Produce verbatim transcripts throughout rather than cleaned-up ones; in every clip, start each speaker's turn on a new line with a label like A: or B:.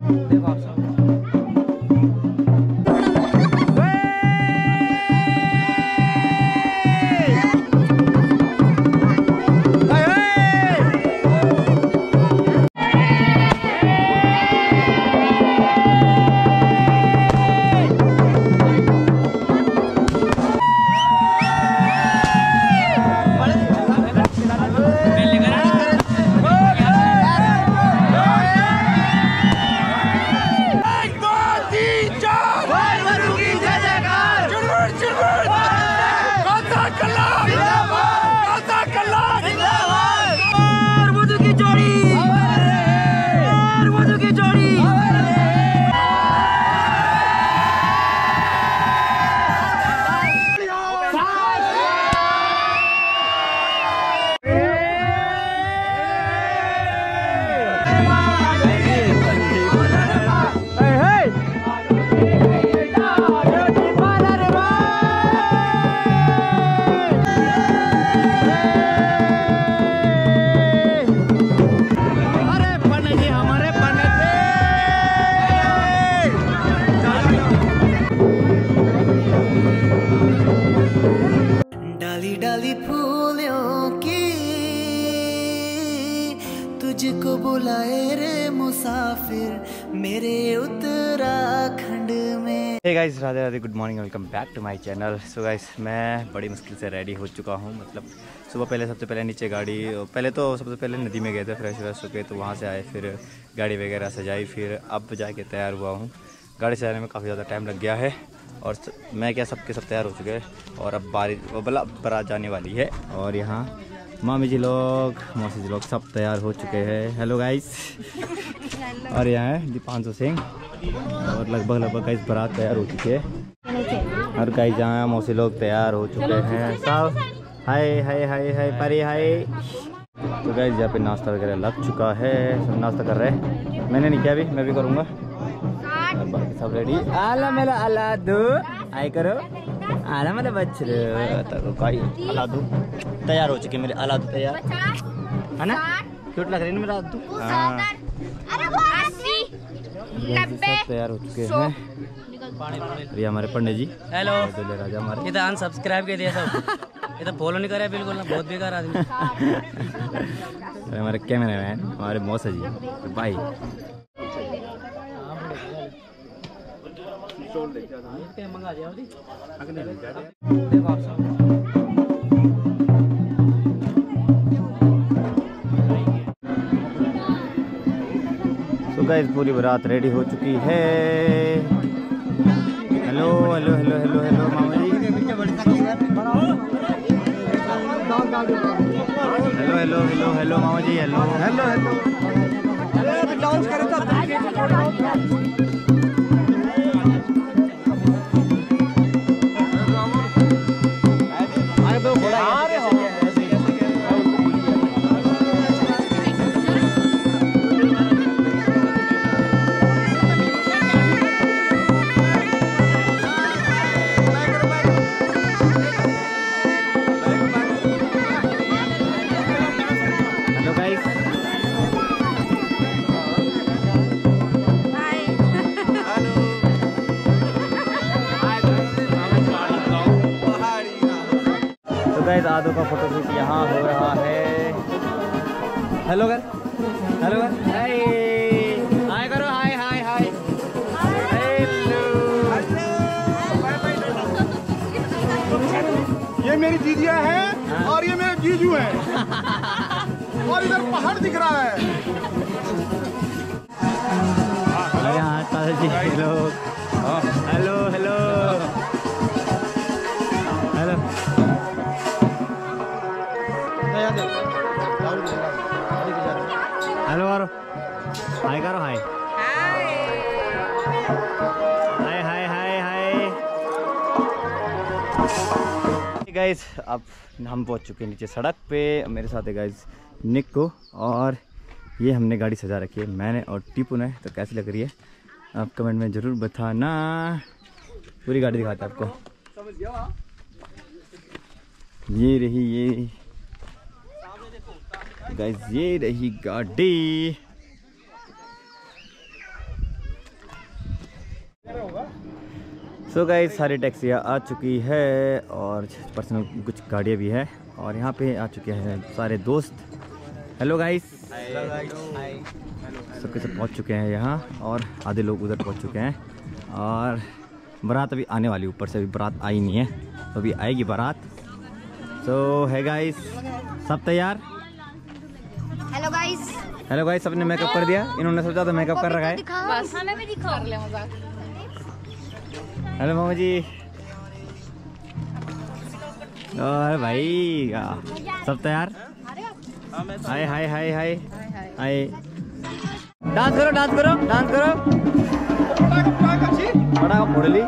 A: देखो आप सब।
B: तुझको बुलाए रे मुसाफिर मेरे उत्तराखंड में।
C: Hey guys, Radhe Radhe, good morning, welcome back to my channel. So guys, मैं बड़ी मुश्किल से रेडी हो चुका हूँ। मतलब सुबह पहले सबसे पहले नीचे गाड़ी, पहले तो सबसे पहले नदी में गए थे फ्रेश व्रेश होके, तो वहाँ से आए, फिर गाड़ी वगैरह सजाई, फिर अब जाके तैयार हुआ हूँ। गाड़ी सजाने में काफ़ी ज़्यादा टाइम लग गया है और मैं क्या सबके सब तैयार हो चुके हैं और अब बारिश बला बारात जाने वाली है। और यहाँ मामी जी लोग, मौसी जी लोग सब तैयार हो चुके हैं। Hello guys. और यहाँ है दीपांशु सिंह और लगभग लगभग गाइस बारात तैयार हो चुकी है। और गाइस यहाँ मौसी लोग तैयार हो चुके हैं सब। हाय हाय हाय हाय परी हाय। तो गाइस यहाँ पे नाश्ता वगैरह लग चुका है, सब नाश्ता कर रहे हैं। मैंने नहीं किया, अभी मैं भी करूँगा। और बाकी सब रेडी। आला मेरा आला दो आए करो, आला मेरा बच्चे तो कोई आला दो तैयार हो चुके मेरे। आला दो तैयार है ना, क्यूट लग रही है मेरा आदू। हाँ सब तैयार हो चुके हैं। ये हमारे पंडित जी।
A: हेलो
C: राजा हमारे।
A: ये तो अनसब्सक्राइब कर दिया सब, ये तो फॉलो नहीं करे बिल्कुल ना, बहुत बेकार आदमी।
C: हमारे कैमरा मैन, हमारे मौसा जी भाई।
A: मंगा दिया देखो आप सब।
C: तो गाइस पूरी बारात रेडी हो चुकी है। Hello hello hello hello hello मामा जी। हेलो हेलो हेलो हेलो मामा जी। Hello hello hello. आदो का फोटोशूट यहाँ हो रहा है। हेलो कर, हेलो कर, हाय हाय करो, हाय हाय हाय हेलो।
D: ये मेरी दीदिया है और ये मेरे जीजू हैं और इधर पहाड़ दिख रहा है।
C: यहाँ ताजा जी लोग। हेलो हेलो हेलो हेलो करो, हाय करो, हाय हाय हाय हाय हाय। गाइस अब हम पहुंच चुके हैं नीचे सड़क पे। मेरे साथ है गाइस निक्को और ये हमने गाड़ी सजा रखी है मैंने और टीपू ने। तो कैसी लग रही है आप कमेंट में ज़रूर बताना। पूरी गाड़ी दिखाते हैं आपको। ये रही ये गाइस, ये रही गाड़ी। सो गाइस सारी टैक्सियाँ आ चुकी है और पर्सनल कुछ गाड़ियाँ भी हैं और यहाँ पे आ चुके हैं सारे दोस्त। हेलो गाइस, सबके सब पहुँच चुके हैं यहाँ और आधे लोग उधर पहुँच चुके हैं और बारात अभी आने वाली, ऊपर से अभी बारात आई नहीं है तो अभी आएगी बारात। सो है गाइस, सब तैयार?
E: Hello guys.
C: हेलो गाइस, सबने मेकअप कर दिया? इन्होंने सोचा तो मेकअप कर रखा है।
E: बस हमें भी दिखाओ। कर ले मजाक।
C: हेलो मामा जी। और भाई सब तैयार? Hi hi hi hi hi. Dance करो डांस करो डांस करो। बड़ा फोड़ ली।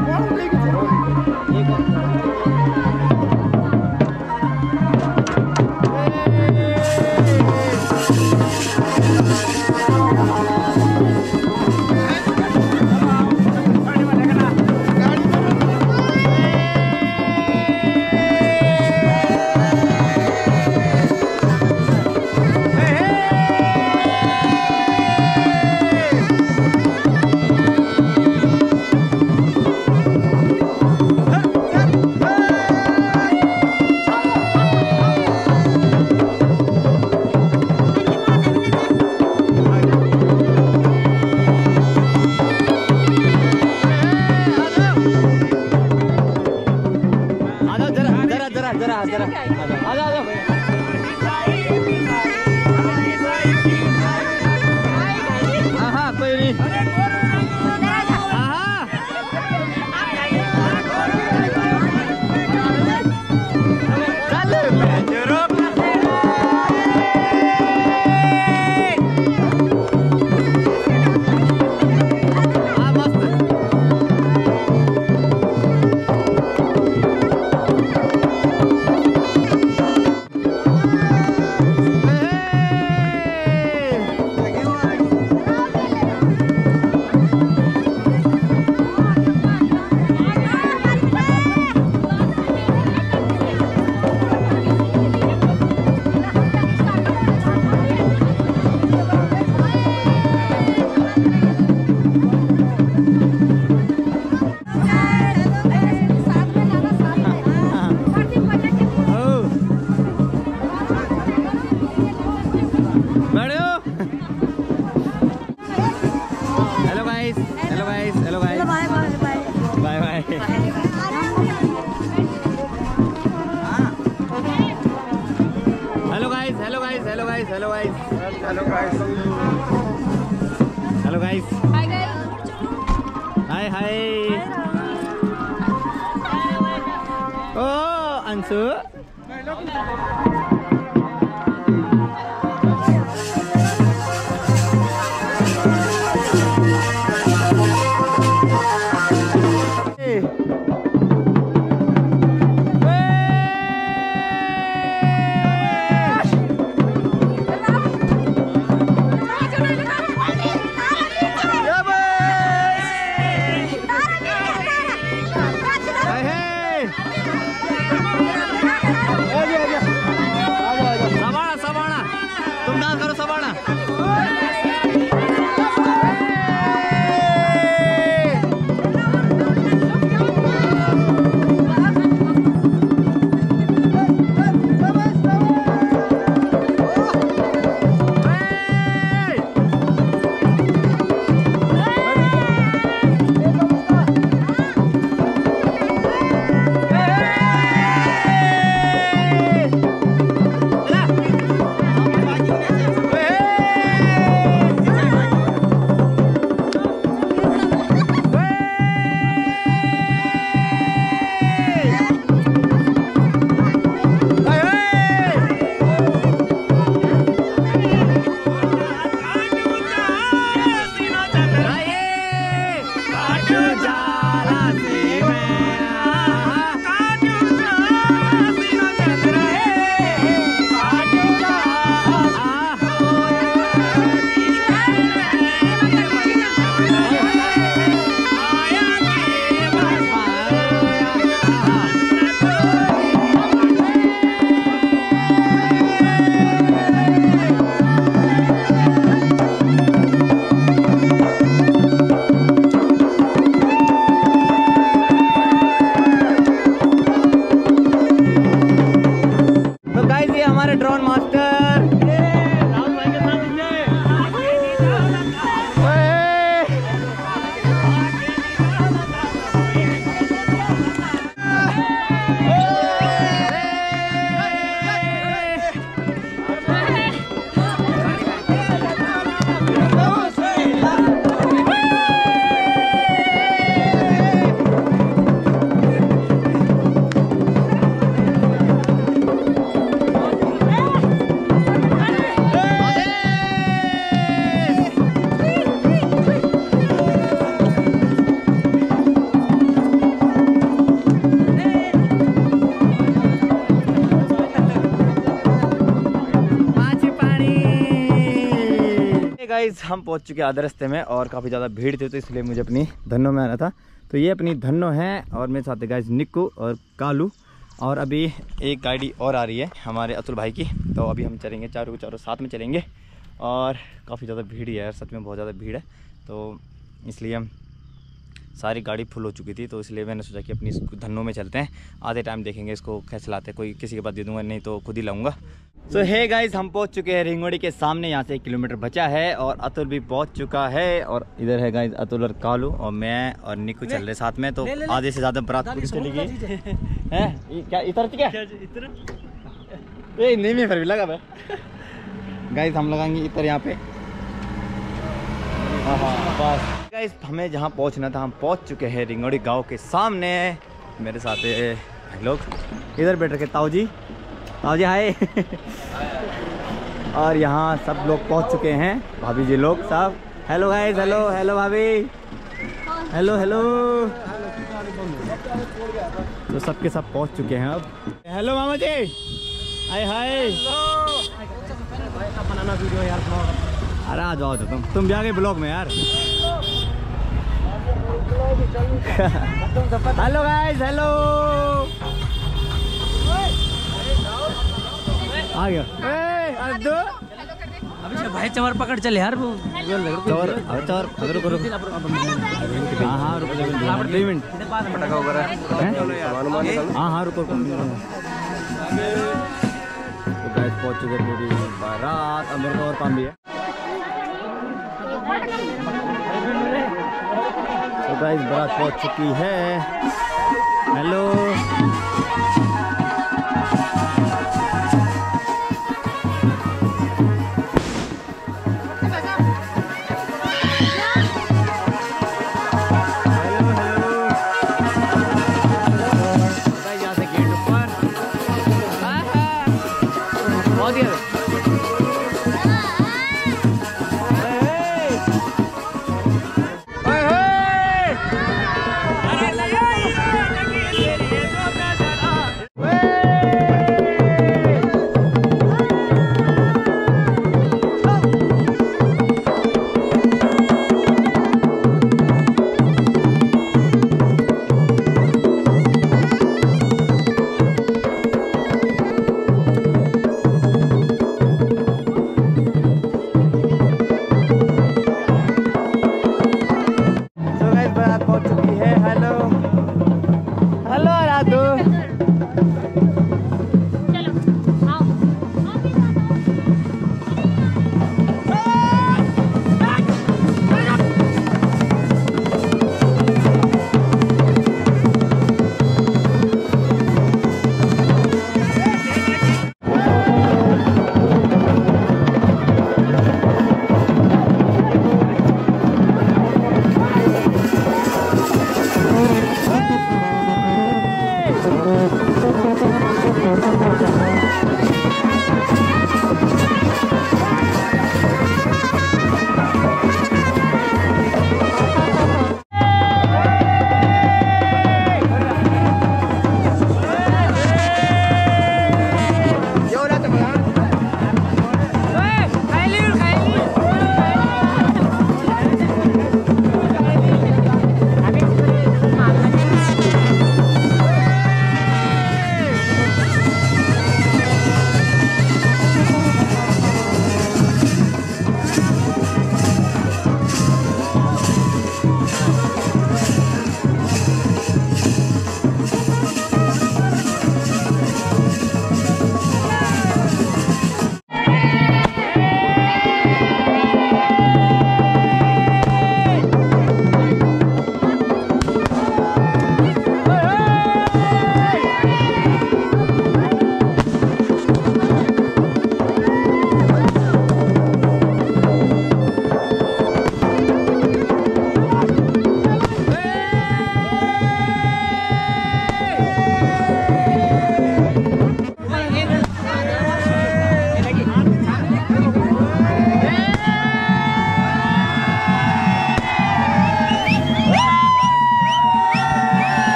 C: Hello guys, hello guys, hello guys,
E: hi guys,
C: hi hi. ओ अंशु गाइज हम पहुंच चुके हैं आधे रास्ते में और काफ़ी ज़्यादा भीड़ थी तो इसलिए मुझे अपनी धन्नो में आना था। तो ये अपनी धन्नो है और मेरे साथ है गाइज निक्कू और कालू, और अभी एक गाड़ी और आ रही है हमारे अतुल भाई की। तो अभी हम चलेंगे चारों के चारों साथ में चलेंगे और काफ़ी ज़्यादा भीड़ है यार, सच में बहुत ज़्यादा भीड़ है। तो इसलिए हम सारी गाड़ी फुल हो चुकी थी तो इसलिए मैंने सोचा कि अपनी धन्नो में चलते हैं, आधे टाइम देखेंगे इसको कैसे लाते हैं, कोई किसी के पास दे दूंगा नहीं तो खुद ही लाऊंगा। सो हे गाइस हम पहुंच चुके हैं रिंगोड़ी के सामने, यहाँ से एक किलोमीटर बचा है और अतुल भी पहुंच चुका है। और इधर है गाइस अतुल और कालू और मैं और निकू चल रहे साथ में। तो आधे से ज़्यादा बारात पूरी चली गई है। क्या इतर क्या नहीं में फिर भी लगा मैं गाइस हम लगाएंगे इतर यहाँ पे। हाँ बस गाइस हमें जहाँ पहुँचना था हम पहुँच चुके हैं रिंगोड़ी गांव के सामने। मेरे साथ भाई लोग इधर बैठ रखे ताऊ जी, ताऊ जी हाय और यहाँ सब लोग पहुँच चुके हैं, भाभी जी लोग सब। हेलो गाइस, हेलो हेलो भाभी, हेलो हेलो। तो सबके सब पहुँच चुके हैं अब। हेलो मामा जी, हाय हाय। बनाना वीडियो यार, अरे आ जाओ तो तुम तुम भी आ गए ब्लॉग में यार। हेलो गाइस, हेलो आ गया।
A: अभी से भाई चवर पकड़ चले यार वो
C: चवर चवर अगर करो। हाँ हाँ रुको दो मिनट पटाखा वगैरह। हाँ हाँ रुको। तो गाइस पहुंच चुके पूरी बारात, अमर और पाम भी है। तो गाइस बारात पहुंच चुकी है। हेलो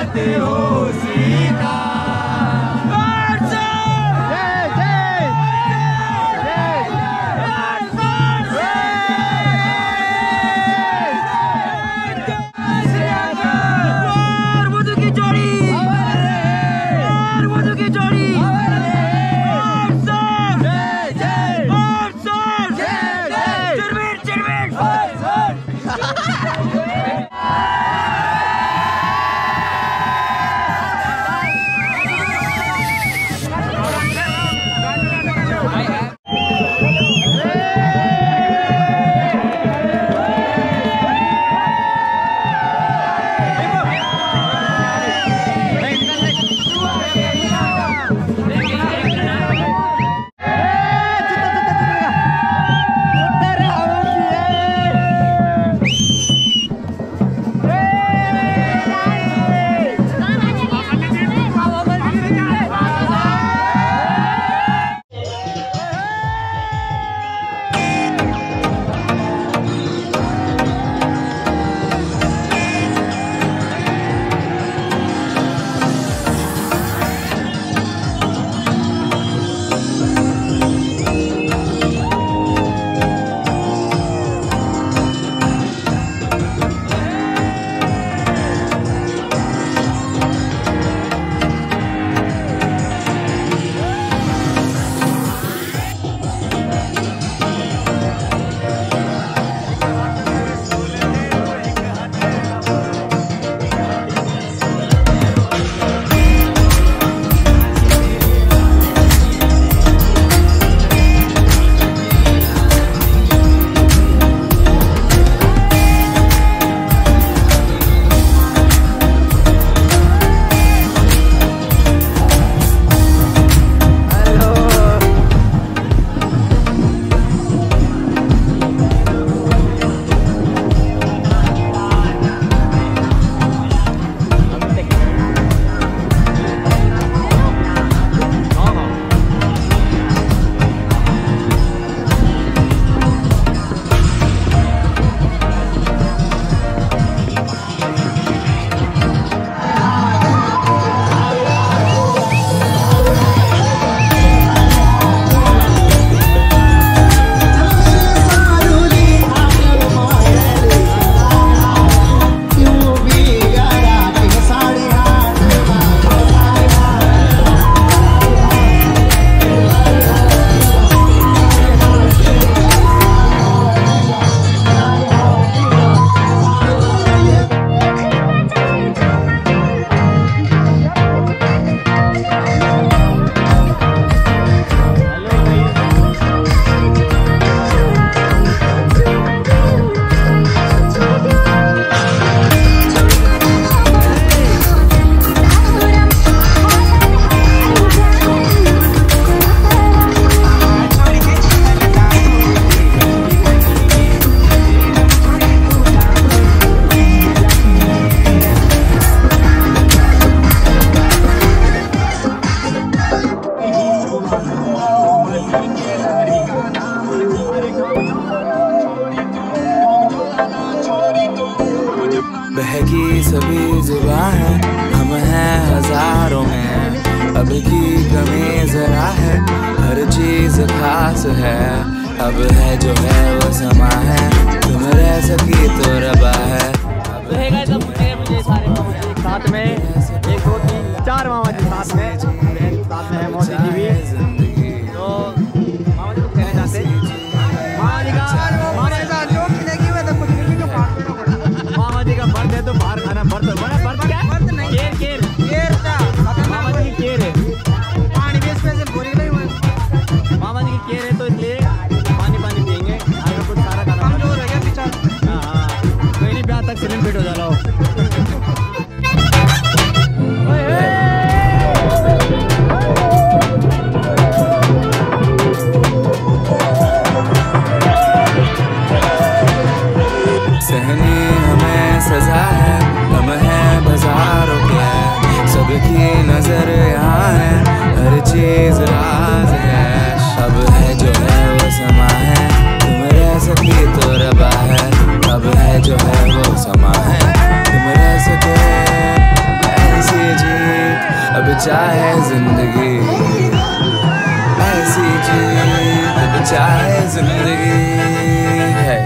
C: आते हो सीता।
F: बहकी सभी जुबां है, हम हैं हजारों में, अब की कमी जरा है, हर चीज खास है, अब है जो है वो समा है, तुम रह सकी तो रबा है।
C: मुझे सारे मामा जी एक साथ में, एक दो तीन चार मामा जी साथ में, साथ में मौसी जी भी। तो मामा जी कुछ कहना चाहते हैं? मामा जी का मामा जी का जो मिलेगी वह तो कुछ नहीं जो मामा जी का बर्थ है तो बाहर खाना बर्थ बड़ा बर्थ क्या है? बर्थ नहीं केर केर केर का मामा जी की केर है, पानी भी स्पेशल बोरी नहीं हुआ मामा जी की केर है तो इसलिए पानी पानी पियेंगे, आगे कुछ सारा खाना कमजोर है क्या पीछा? हाँ हाँ कोई नहीं, ब्याह तक सिलेंड फिट हो जा रहा हो।
F: चाहे जिंदगी, ऐसी जी चाहे जिंदगी है।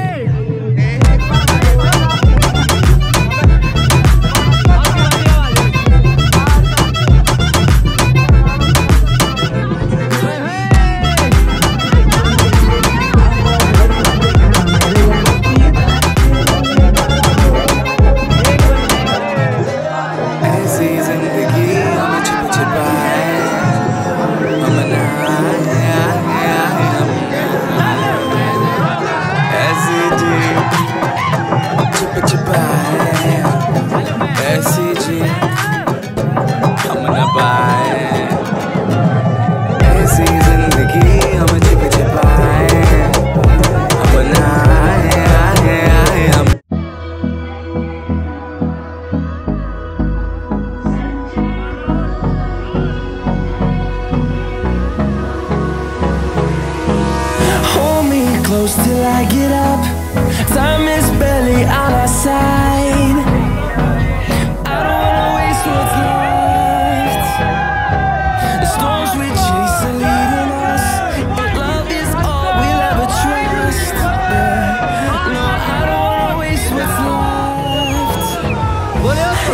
G: Close till I get up, time is barely on our side. I don't wanna waste what's left. The storms we chase are leading us, and love is all we'll ever trust. Yeah. No, I don't wanna waste what's left. And on we'll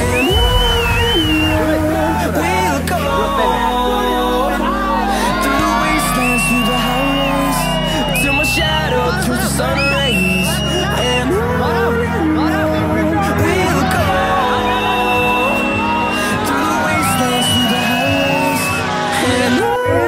G: go, through the wastelands, through the highways, till my shadow turns to sun rays. And on we'll go, through the wastelands, through the highways, and on and on we'll go.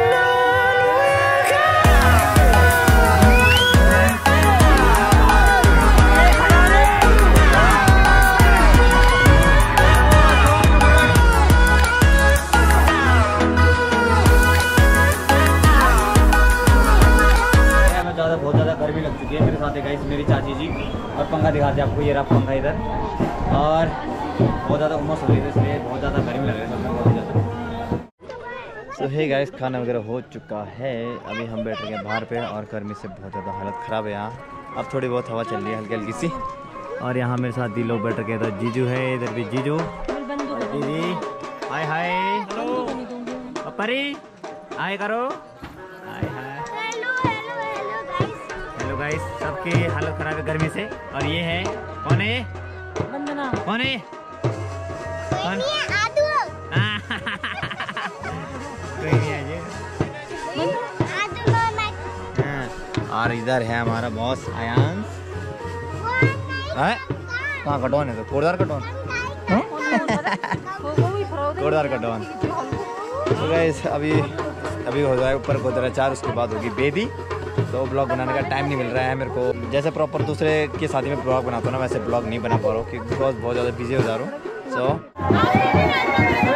A: ज़्यादा बहुत ज़्यादा गर्मी लग चुकी है। मेरे साथ है गाइस मेरी चाची जी, और पंखा दिखाते हैं आपको, ये रहा पंखा इधर, और बहुत ज़्यादा उमस हो रही है, इसलिए बहुत ज़्यादा गर्मी लग रही है बहुत ज़्यादा।
C: सो हे गाइस, खाना वगैरह हो चुका है, अभी हम बैठ गए बाहर पे, और गर्मी से बहुत ज़्यादा हालत ख़राब है यहाँ। अब थोड़ी बहुत हवा चल रही है हल्की हल्की सी, और यहाँ मेरे साथ दी लोग बैठ गए, इधर जीजू है, इधर भी जीजू, दीदी हाय हाय, परी हाय करो, हाय हाय, गाइस सबकी हालत खराब है गर्मी से। और ये है कौन है, वंदना, कौन है, कौन आदू, कोई नहीं है आदू। और इधर है हमारा बॉस आयांश, कहाँ कटौन है, तो कोड़दार कटौन, कोड़दार कटौन। तो गाइस अभी अभी हो जाए ऊपर गोदरा चार, उसके बाद होगी बेदी। तो ब्लॉग बनाने का टाइम नहीं मिल रहा है मेरे को, जैसे प्रॉपर दूसरे की शादी में ब्लॉग बनाता हूँ ना, वैसे ब्लॉग नहीं बना पा रहा हूँ क्योंकि बहुत बहुत ज़्यादा बिजी हो जा रहा हूँ। सो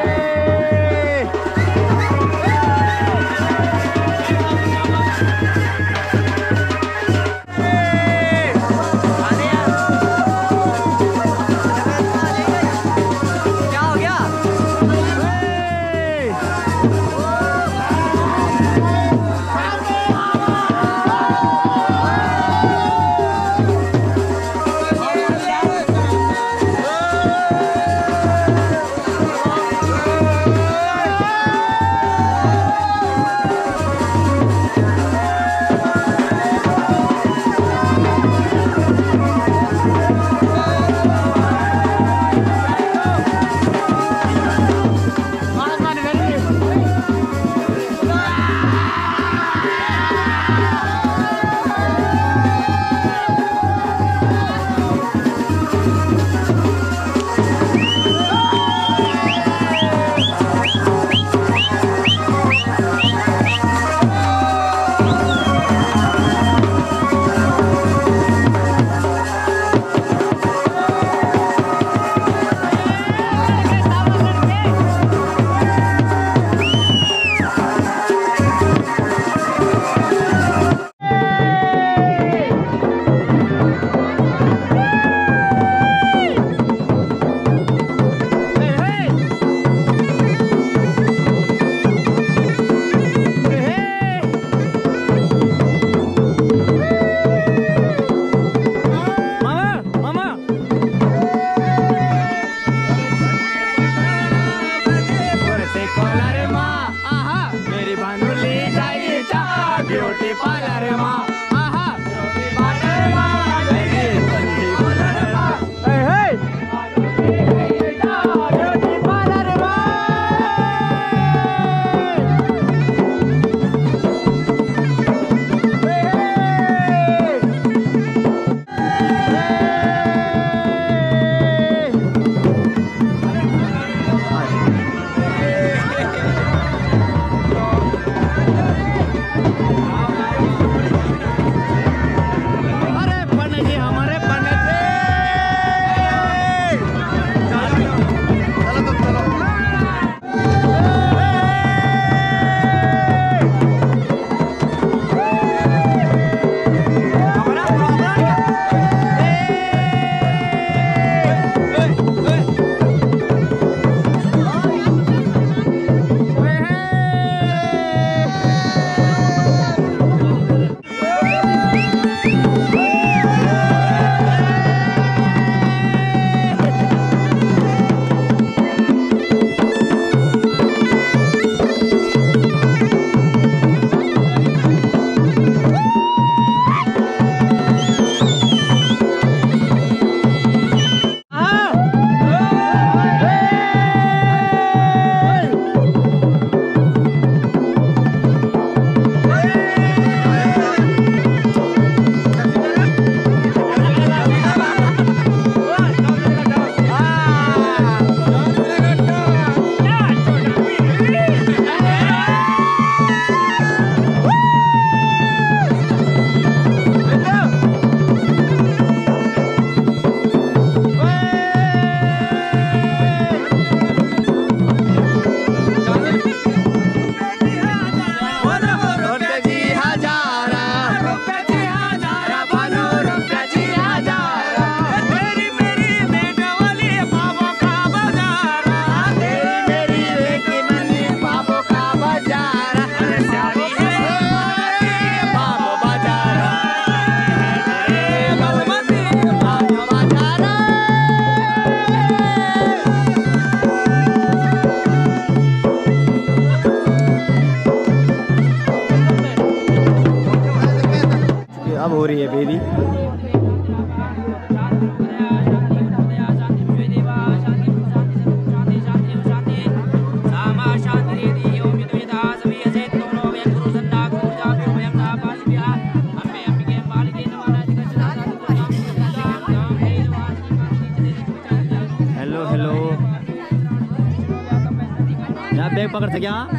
C: यहाँ बैग पकड़ सके। यहाँ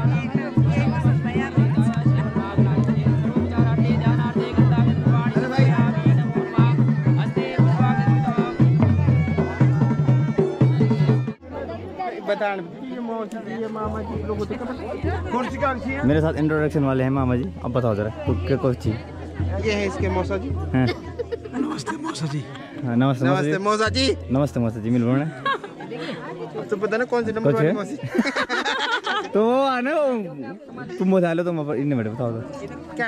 C: मेरे साथ इंट्रोडक्शन वाले हैं मामा जी। अब बताओ जरा क्या कोई चीज।
D: ये है इसके मौसा जी।
C: हाँ।
D: नमस्ते मौसा जी।
C: हाँ, नमस्ते
D: नमस्ते मौसा जी।
C: नमस्ते मौसा जी। मिल बोलना
D: तो पता ना कौन सी नंबर वाली मौसी।
C: तो वो आना तुम बता लो। तुम इन्हें बैठे बताओ तो
D: क्या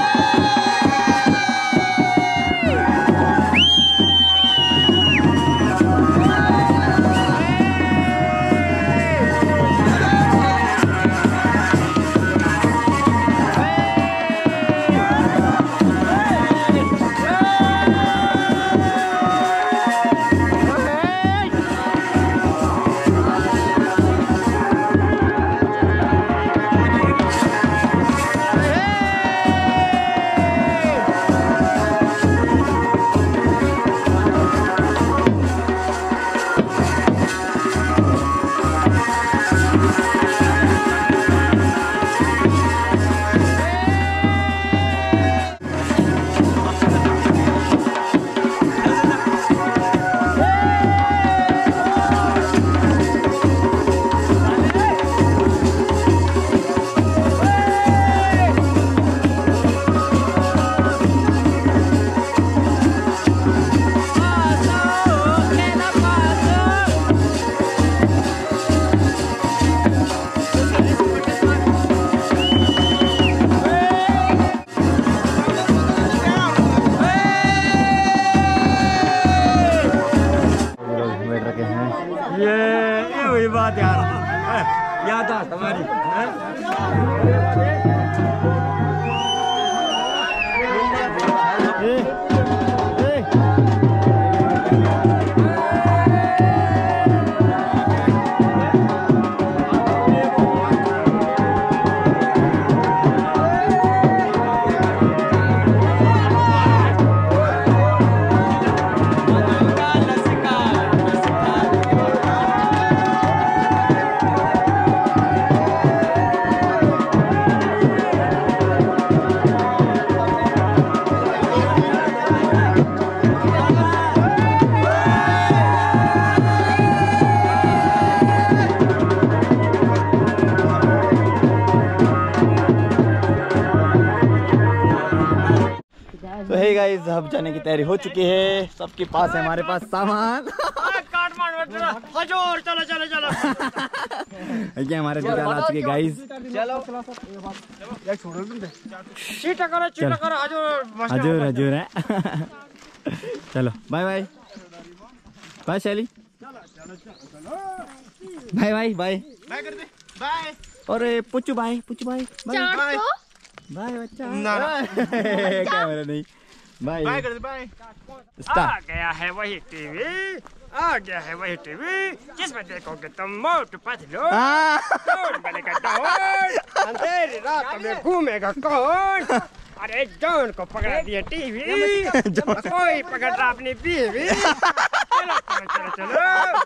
C: बात यार याद आ तुम्हारी। तो हे गाइस अब जाने की तैयारी हो चुकी है। सबके पास है हमारे पास सामान।
D: चलो चलो चलो
C: ये हमारे दुकान आ चुके गाइस।
D: चलो चीटा करो चीटा करो हजूर
C: हजूर हजूर है। चलो bye bye bye Shaili. Bye bye bye
D: bye.
C: अरे Puchchu bye Puchchu bye bye bye बच्चा। कैमरा नहीं बाय
D: बाय कर दे बाय।
H: आ गया है वही टीवी, आ गया है वही टीवी जिसमें देखोगे तुम मोटू पतलू डॉन बनेगा डॉन, अंधेरी रात में घूमेगा कौन। अरे डॉन को पकड़ा दिया टीवी, कोई पकड़ रहा अपनी बीवी। चलो चलो चलो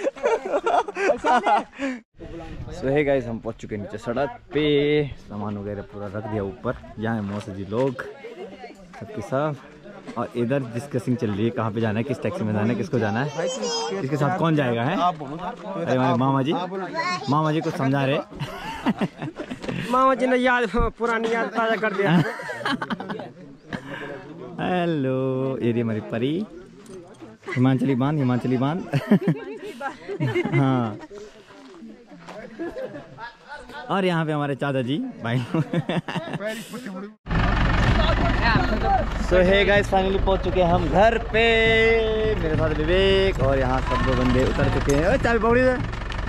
H: चलो।
C: सो हे गाइस हम पहुंच चुके हैं नीचे सड़क पे। सामान वगैरह पूरा रख दिया ऊपर। यहाँ है मौसा जी लोग सबके सब। और इधर डिस्कसिंग चल रही है कहाँ पे जाना है, किस टैक्सी में जाना है, किसको जाना है, इसके साथ कौन जाएगा है। अरे हमारे मामा जी मामा जी कुछ समझा रहे।
H: मामा जी ने याद पुरानी याद ताजा कर दिया।
C: हेलो ये रही हमारी परी हिमाचली बांध हिमाचली बांध। हाँ और यहाँ पे हमारे चाचा जी भाई। सो हे गाइस फाइनली पहुंच चुके हैं हम घर पे। मेरे साथ विवेक और यहाँ सब दो बंदे उतर चुके हैं। चाबी पकड़ी से।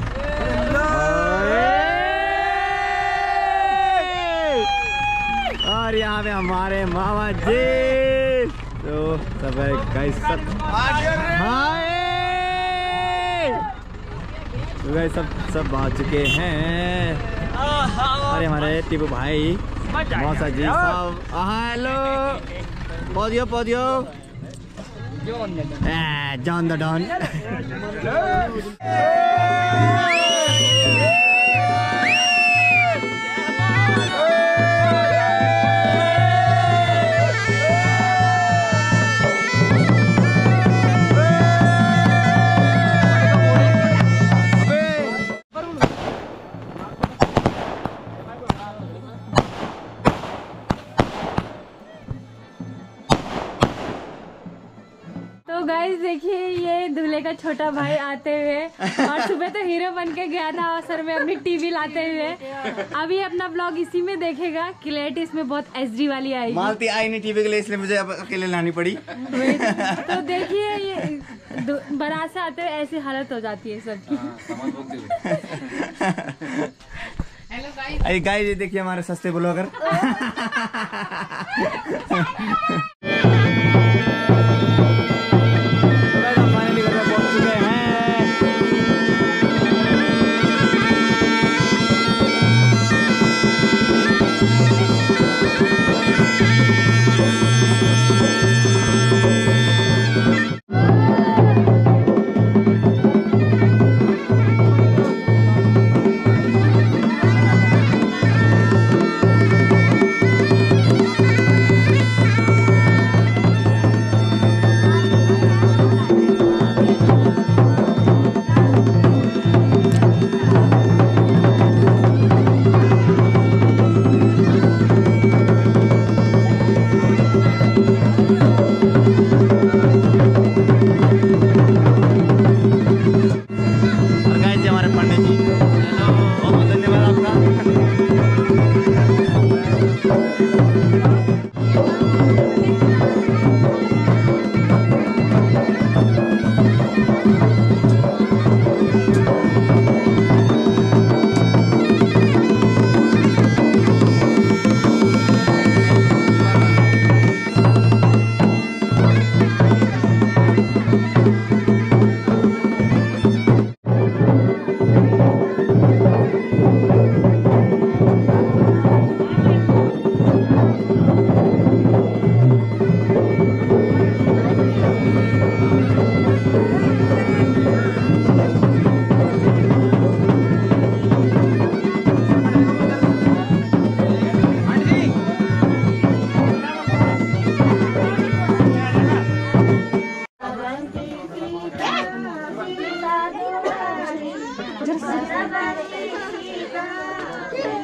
C: और यहाँ पे हमारे मामा जी तो सब है गाइस सब। हाय तो गाइस सब सब आ चुके हैं। अरे हमारे टीपू भाई मौसा जी सब। हेलो पौधियो पौधियो जॉन द डॉन।
I: देखिए ये दूल्हे का छोटा भाई आते हुए, और सुबह तो हीरो बन के गया था और सर में अपनी टीवी लाते हुए। अभी अपना ब्लॉग इसी में देखेगा। क्लैरिटी इसमें बहुत एचडी वाली आई।
C: मालती आई नहीं टीवी के लिए, इसलिए मुझे अब अकेले लानी पड़ी।
I: तो देखिए ये बारात से आते हुए ऐसी हालत हो जाती है सबकी।
C: अरे गाइस ये देखिए हमारे सस्ते ब्लॉगर।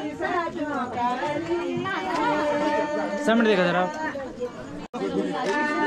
A: सब मिनट देखा जरा।